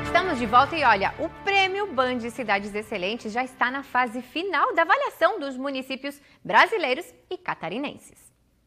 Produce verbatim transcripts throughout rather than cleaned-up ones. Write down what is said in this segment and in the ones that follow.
Estamos de volta e olha, o Prêmio Band Cidades Excelentes já está na fase final da avaliação dos municípios brasileiros e catarinenses.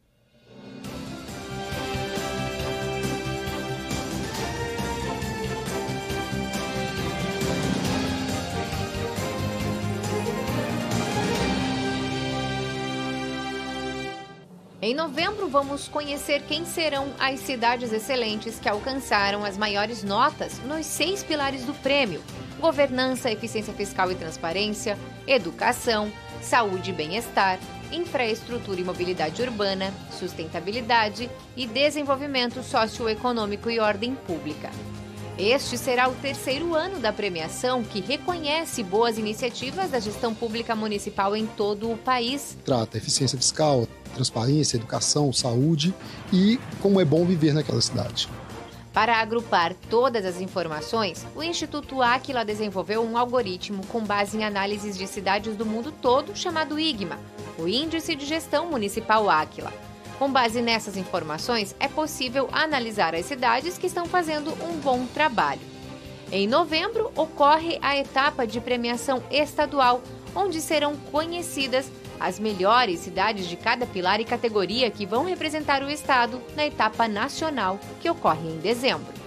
Em novembro, vamos conhecer quem serão as cidades excelentes que alcançaram as maiores notas nos seis pilares do prêmio: governança, eficiência fiscal e transparência, educação, saúde e bem-estar, infraestrutura e mobilidade urbana, sustentabilidade e desenvolvimento socioeconômico e ordem pública. Este será o terceiro ano da premiação, que reconhece boas iniciativas da gestão pública municipal em todo o país. Trata eficiência fiscal, transparência, educação, saúde e como é bom viver naquela cidade. Para agrupar todas as informações, o Instituto Áquila desenvolveu um algoritmo com base em análises de cidades do mundo todo chamado IGMA, o Índice de Gestão Municipal Áquila. Com base nessas informações, é possível analisar as cidades que estão fazendo um bom trabalho. Em novembro, ocorre a etapa de premiação estadual, onde serão conhecidas as melhores cidades de cada pilar e categoria que vão representar o estado na etapa nacional, que ocorre em dezembro.